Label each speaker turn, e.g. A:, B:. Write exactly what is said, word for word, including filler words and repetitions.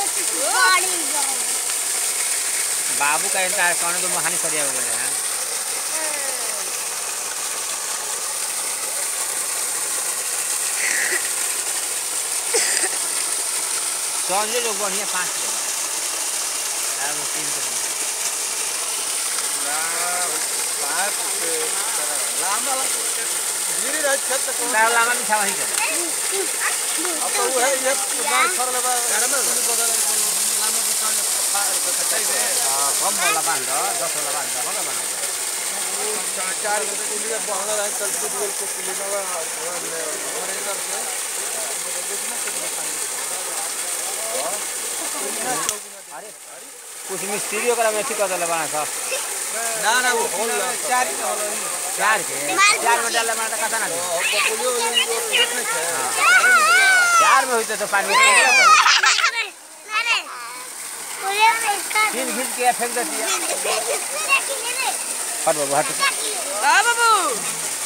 A: बाबू का इंतजार कौन तो महानी सरिया हो गए हैं समझे लोग बढ़िया पाँच यार वो तीन सौ
B: लामा गिरी रह छत को
A: लामा भी था वहीं के
B: अब तो वो है ये उदार सर लगा घर में भी बदल लामा भी का कटाई दे
A: हां कम वाला बांध दस वाला बांध होला बना
B: चार चार इंडिया बहाना है कल फुटबॉल को लेना और इधर से
A: अरे कुछ मिस्त्री ओकरा में ठीक कर देले बना सा
B: ना ना वो होल चार के होल
A: चार के चार में डाले बना त कथा ना
B: पोलियो देखने छै
A: चार में होइते तो पानी में
C: अरे पोलियो में इसका
A: तीन घिस के फेंक देती है हट बाबू हट
D: हां बाबू